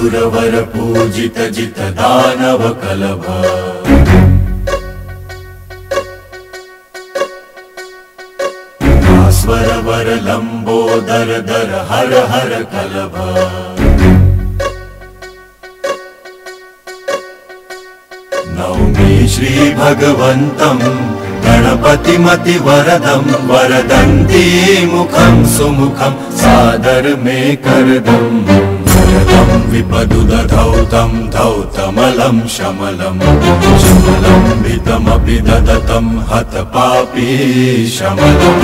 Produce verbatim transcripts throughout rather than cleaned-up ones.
सुरवर पूजित जित दानव कलभ भास्वर वर लंबोदर दर हर हर कलभ नौमि श्री भगवन्तं गणपतिमति वरदं वरदन्ती मुखं सुमुखं सादर मे करदं वरदं विपदुदधौतं धौतमलं शमलं शमलं भितमपि ददतं हतपापी शमलम्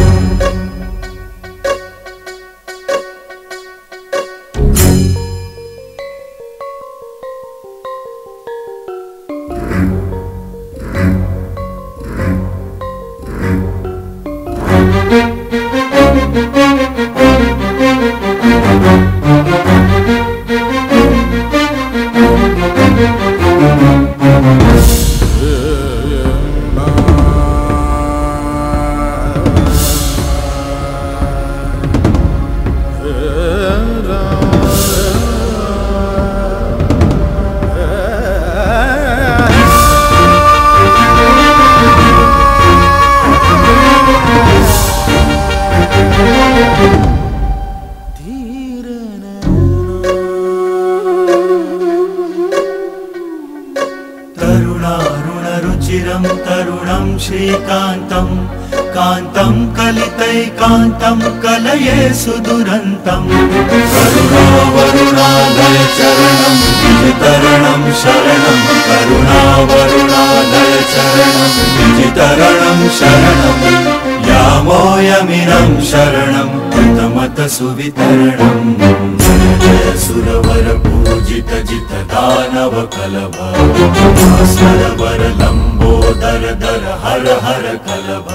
तरुणारुणरुचिरं तरुणं श्रीकान्तं कान्तं कलितैकान्तं कलये सुदुरन्तं करुणावरुणालय चरणं विजितरणं शरणं करुणावरुणालय चरणं विजितरणं शरणं यामोयमिनं शरणं कृतमत सुवितरणं जय सुरवर पूजित जित दानव कलभ भास्वर वर लंबोदर दर हर हर कलभ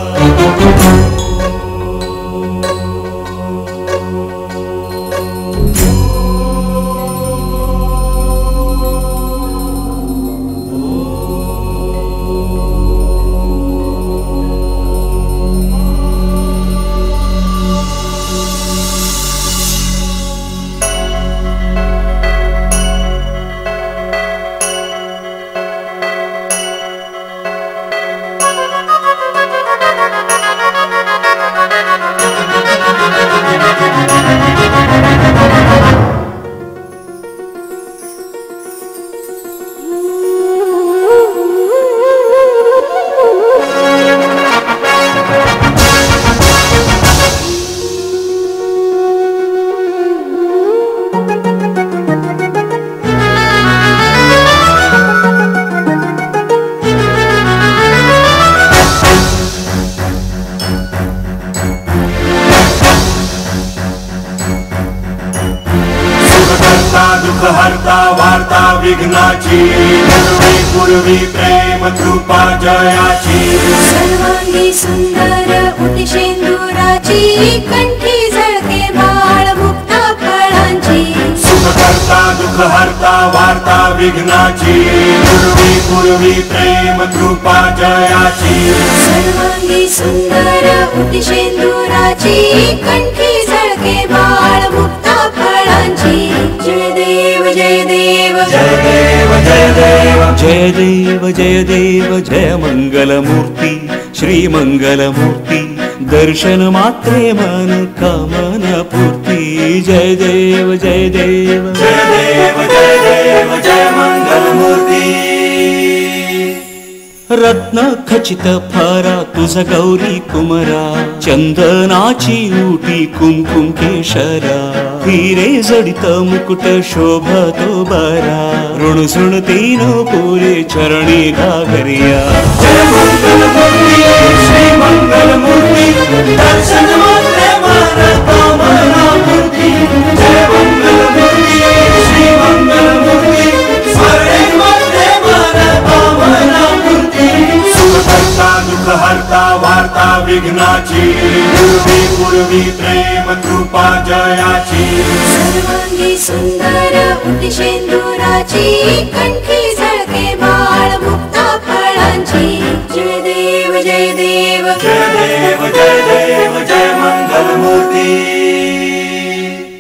हरता वार्ता विघ्नाची पूर्वी पूर्वी प्रेम कृपा जयाची सर्वांगी सुंदर उटिशेंदुराची कंठी झळके बाळ मुक्ता फळांची सुख करता दुःख हरता वार्ता विघ्नाची पूर्वी पूर्वी प्रेम कृपा जयाची सर्वांगी सुंदर उटिशेंदुराची कंठी झळके बाळ मुक्ता फळांची जय देव जय देव जय देव जय देव जय देव जय देव जय मंगलमूर्ती श्री मंगलमूर्ती दर्शन मात्रे मन कामना पूर्ती जय देव जय देव जय देव जय देव जय मंगलमूर्ती रत्न खचित फारा तुझ गौरी कुमरा चंदनाची उटी कुंकुम केशरा हिरे जडित मुकुट शोभतो बरा ऋण सुण तीन पुरे चरणी घागरिया जय मंगलमूर्ती श्री मंगलमूर्ती दर्शन मात्रे मन कामना पूर्ती जय मंगलमूर्ती श्री मंगलमूर्ती स्मरणे मात्रे मन कामना पूर्ती सुख करता दुःख हरता वार्ता विघ्नाची पूर्वी पूर्वी प्रेम कृपा जयाची सर्वांगी सुंदर उटिशेंदुराची कंठी झळके बाळ मुक्ता फळांची जय देव जय देव जय देव जय देव जय मंगलमूर्ती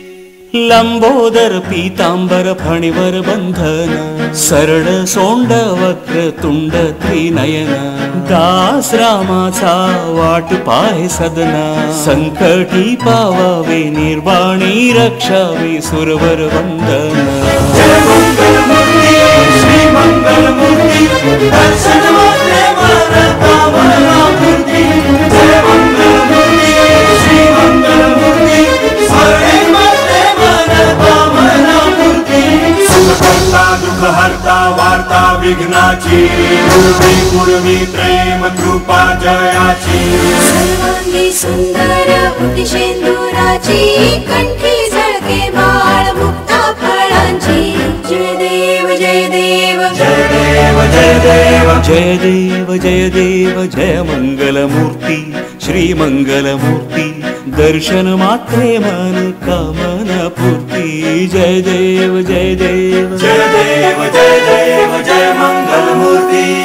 लंबोदर पीतांबर फणिवर बंधन सरळ सोंड वक्र तुंड त्रिनयन दास रामाचा वाट पाय सदना संकटी पावावे निर्वाणी रक्षावे सुरवर वंदन जय मंगल मूर्ती श्री मंगल मूर्ती दर्शन मात्रे मन कामना मूर्ती जय मंगल मूर्ती श्री मंगल मूर्ती स्मरणे मात्रे मन कामना मूर्ती सुख करता दुःख हरता वार्ता विघ्नाची पूर्वी पूर्वी प्रेम कृपा जयाची सर्वांगी सुंदर उटिशेंदुराची कंठी झळके बाळ मुक्ता फळांची जय देव जय देव जय देव जय देव जय देव जय देव जय मंगल मूर्ती श्री मंगल मूर्ती दर्शन मात्रे मन कामना पूर्ती जय देव जय देव जय देव जय देव जय मंगल मूर्ती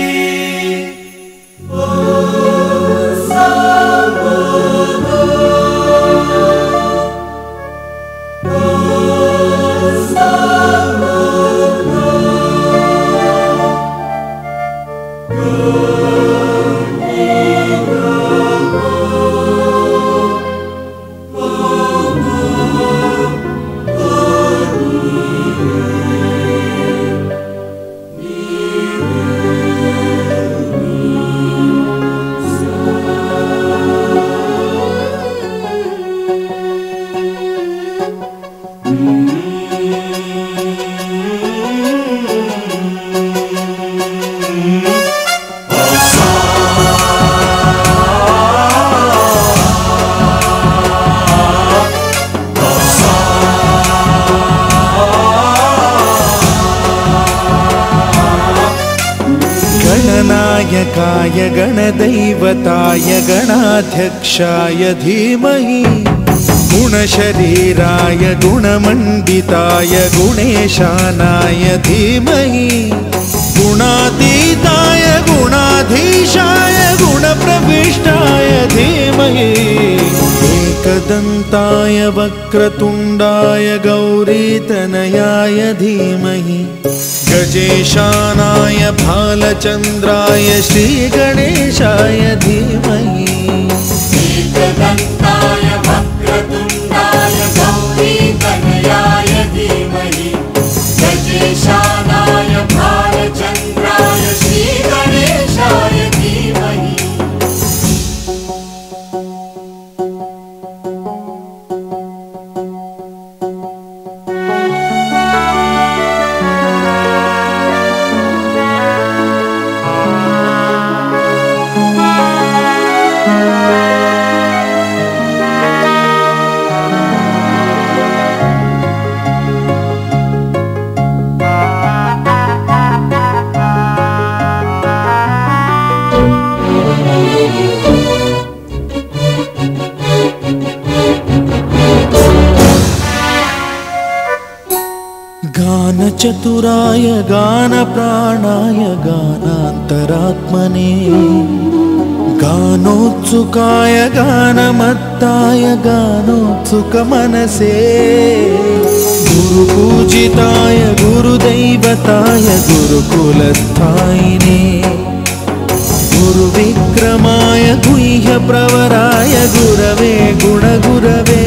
गणनायकाय गणदैवताय गणाध्यक्षाय धीमहि गुणशरीराय गुणमण्डिताय गुणेशानाय धीमहि गुणातीताय गुणाधीशाय गुणप्रविष्टाय धीमहि एकदन्ताय वक्रतुण्डाय गौरीतनयाय धीमहि गजेशानाय भालचन्द्राय श्रीगणेशाय धीमहि एकदन्ताय वक्रतुण्डाय गौरीतनयाय धीमहि गजेशानाय भालचन्द्राय श्रीगणेशाय धीमहि चतुराय गानप्राणाय गानान्तरात्मने गानोत्सुकाय गानमत्ताय गानोत्सुकमनसे गुरुपूजिताय गुरुदैवताय गुरुकुलस्थायिने गुरुविक्रमाय गुह्यप्रवराय गुरवे गुणगुरवे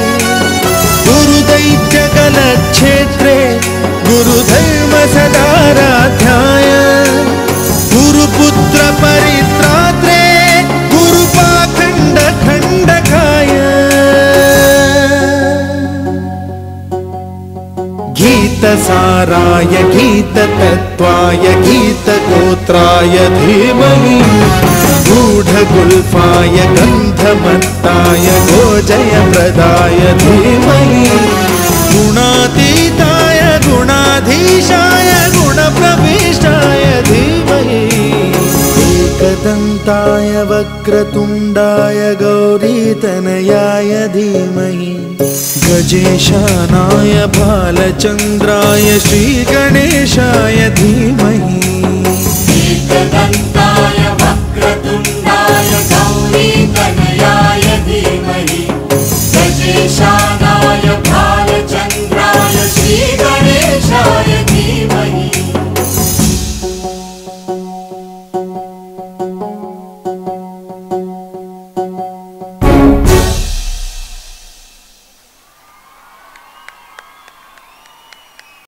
गुरुदैत्यकलक्षेत्रे गुरुधर्म सदाराध्याय गुरुपुत्र परित्रात्रे गुरुपाखण्ड खण्डकाय गीतसाराय गीततत्त्वाय गीतगोत्राय धीमहि गूढगुल्फाय गन्धमत्ताय गोजयप्रदाय धीमहि गुणातीताय गुणाधीशाय गुणप्रविष्टाय धीमहि एकदन्ताय वक्रतुण्डाय गौरीतनयाय धीमहि गजेशानाय भालचन्द्राय श्रीगणेशाय धीमहि एकदन्ताय वक्रतुण्डाय गौरीतनयाय धीमहि गजेशानाय